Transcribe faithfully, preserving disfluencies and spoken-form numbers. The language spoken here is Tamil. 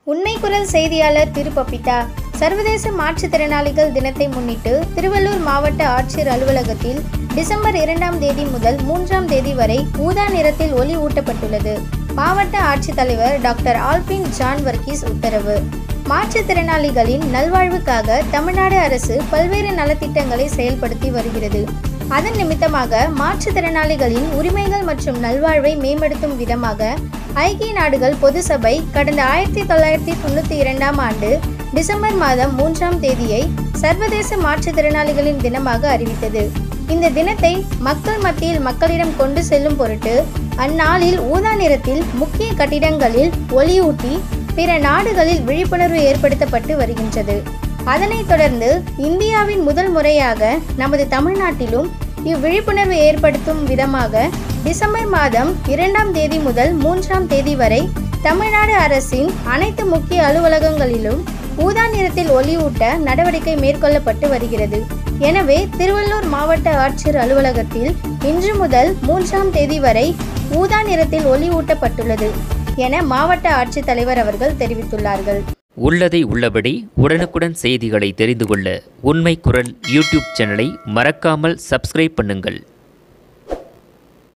உண்மை குரல் செய்தியாளர் திரு பபிதா. சர்வதேச மாற்றுத்திறனாளிகள் தினத்தை முன்னிட்டு திருவள்ளூர் மாவட்ட ஆட்சியர் அலுவலகத்தில் டிசம்பர் இரண்டாம் தேதி முதல் மூன்றாம் தேதி வரை ஊதா நிறத்தில் ஒளி ஊட்டப்பட்டுள்ளது. மாவட்ட ஆட்சித்தலைவர் டாக்டர் ஆல்பின் ஜான் வர்கீஸ் உத்தரவு. மாற்றுத்திறனாளிகளின் நல்வாழ்வுக்காக தமிழ்நாடு அரசு பல்வேறு நலத்திட்டங்களை செயல்படுத்தி வருகிறது. அதன் நிமித்தமாக மாற்றுத்திறனாளிகளின் உரிமைகள் மற்றும் நல்வாழ்வை மேம்படுத்தும் விதமாக ஐக்கிய நாடுகள் பொது சபை கடந்த ஆயிரத்தி தொள்ளாயிரத்தி தொண்ணூற்றி இரண்டாம் ஆண்டு டிசம்பர் மாதம் மூன்றாம் தேதியை சர்வதேச மாற்றுத்திறனாளிகளின் தினமாக அறிவித்தது. இந்த தினத்தை மக்கள் மத்தியில் மக்களிடம் கொண்டு செல்லும் பொருட்டு அந்நாளில் ஊதா நிறத்தில் முக்கிய கட்டிடங்களில் ஒளியூட்டி பிற நாடுகளில் விழிப்புணர்வு ஏற்படுத்தப்பட்டு வருகின்றது. அதனைத் தொடர்ந்து இந்தியாவின் முதல் முறையாக நமது தமிழ்நாட்டிலும் இவ்விழிப்புணர்வு ஏற்படுத்தும் விதமாக டிசம்பர் மாதம் இரண்டாம் தேதி முதல் மூன்றாம் தேதி வரை தமிழ்நாடு அரசின் அனைத்து முக்கிய அலுவலகங்களிலும் ஊதா நிறத்தில் ஒளியூட்ட நடவடிக்கை மேற்கொள்ளப்பட்டு வருகிறது. எனவே திருவள்ளூர் மாவட்ட ஆட்சியர் அலுவலகத்தில் இன்று முதல் மூன்றாம் தேதி வரை ஊதா நிறத்தில் ஒளி ஊட்டப்பட்டுள்ளது என மாவட்ட ஆட்சித்தலைவர் அவர்கள் தெரிவித்துள்ளார்கள். உள்ளதை உள்ளபடி உடனுக்குடன் செய்திகளை தெரிந்து கொள்ள உண்மை குரல் யூடியூப் சேனலை மறக்காமல் சப்ஸ்கிரைப் பண்ணுங்கள்.